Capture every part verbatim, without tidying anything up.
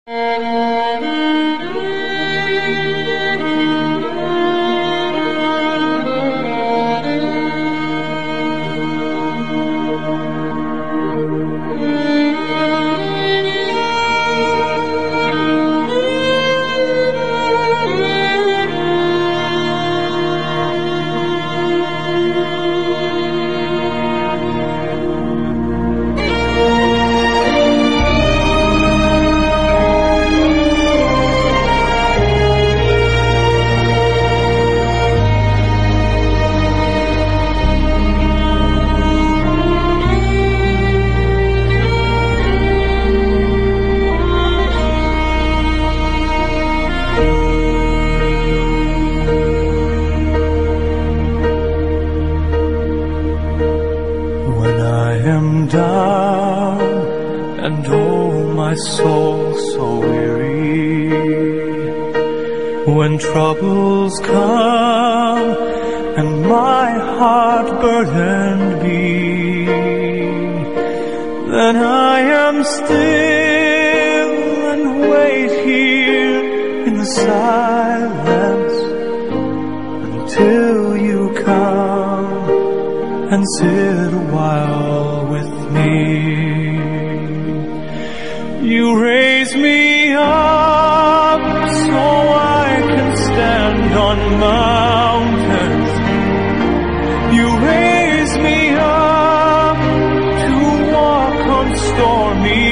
Down and oh my soul so weary, when troubles come and my heart burdened be, then I am still and wait here in the silence until you come and sit a while with me. You raise me up so I can stand on mountains. You raise me up to walk on stormy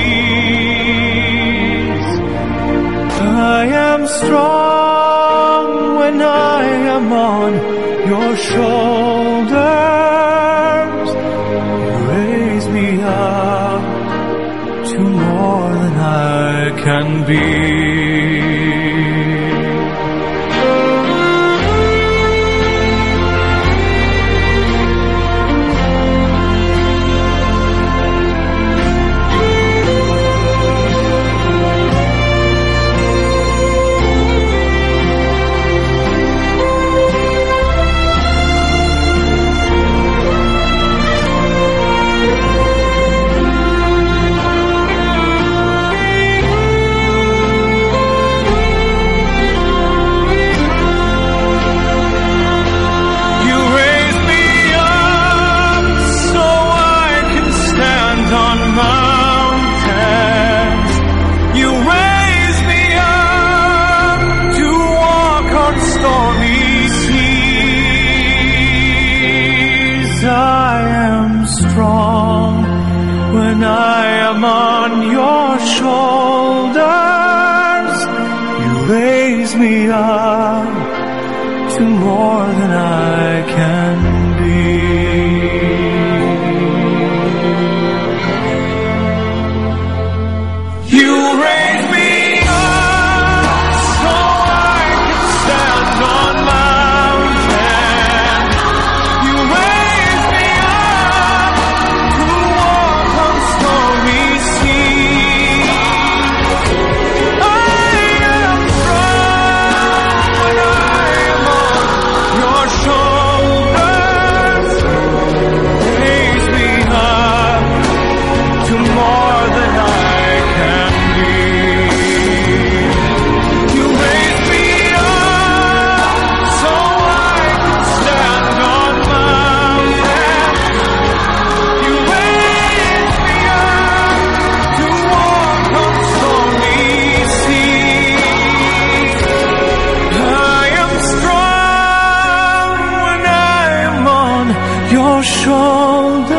seas. I am strong when I am on your shoulders. Me up to more than I can be. I am strong when I am on your shoulders. You raise me up to more than I can be. You raise me up so I can stand on mountains. You raise me up to walk on stormy seas. I am strong when I am on your shoulders. Raise me up to more than I can be. You raise me up so I can stand on mountains. You raise me up to walk on stormy seas. I am strong when I am on your shoulders.